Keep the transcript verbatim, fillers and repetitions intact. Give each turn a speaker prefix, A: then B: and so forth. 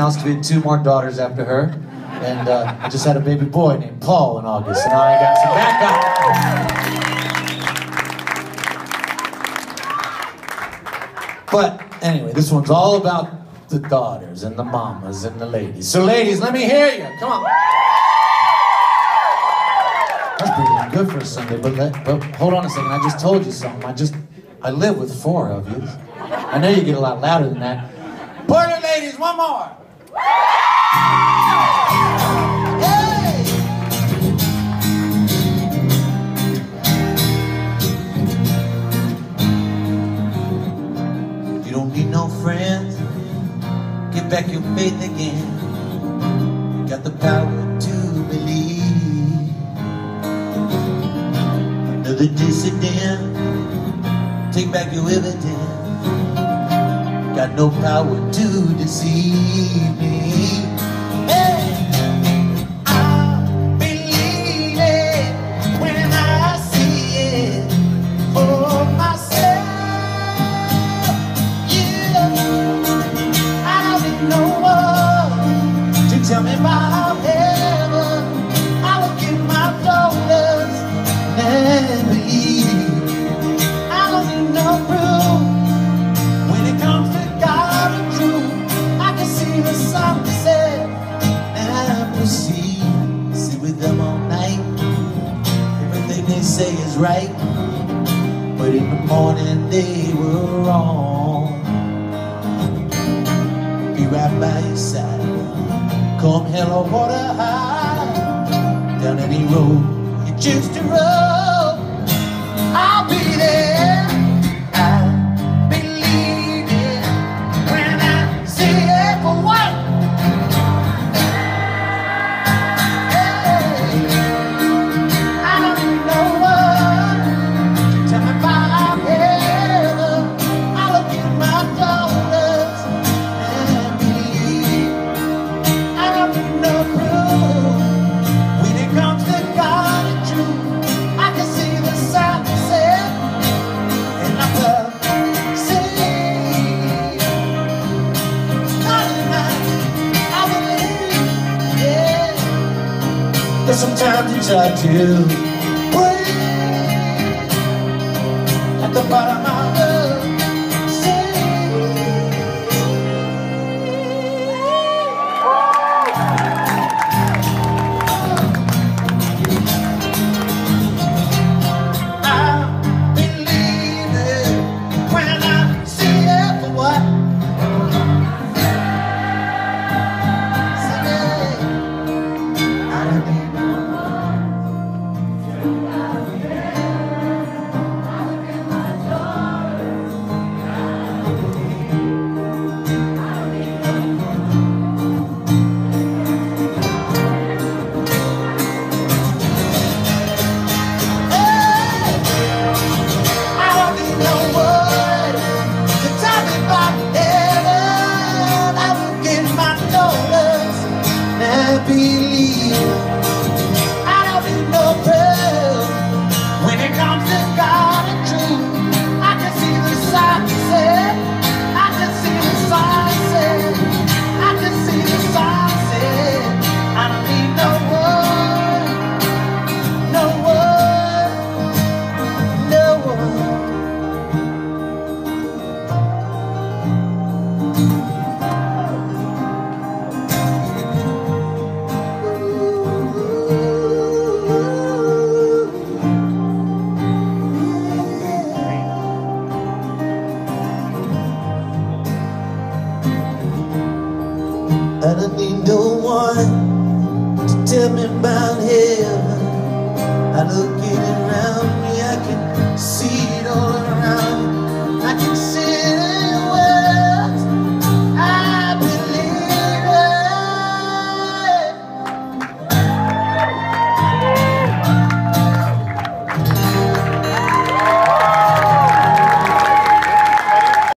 A: announced we had two more daughters after her. And uh, I just had a baby boy named Paul in August. And now I got some backup. But anyway, this one's all about the daughters and the mamas and the ladies. So ladies, let me hear you. Come on. That's pretty damn good for a Sunday, but, let, but hold on a second. I just told you something. I just, I live with four of you. I know you get a lot louder than that. Boiler ladies, one more. Hey! You don't need no friends. Get back your faith again. You got the power to believe. Another dissident. Take back your evidence. Got no power to deceive me. Hey, I believe it when I see it for myself. Yeah, I don't need no one to tell me about heaven. I will give my daughters and believe. I don't need no proof when it comes to the sunset and proceed. Sit with them all night. Everything they say is right, but in the morning they were wrong. Be right by your side. Come hell or water high. Down any road you choose to roll, I'll be there. Sometimes you try to breathe at the bottom of the sea. I believe it when I see it for what? I don't need I don't need no one to tell me about heaven. I look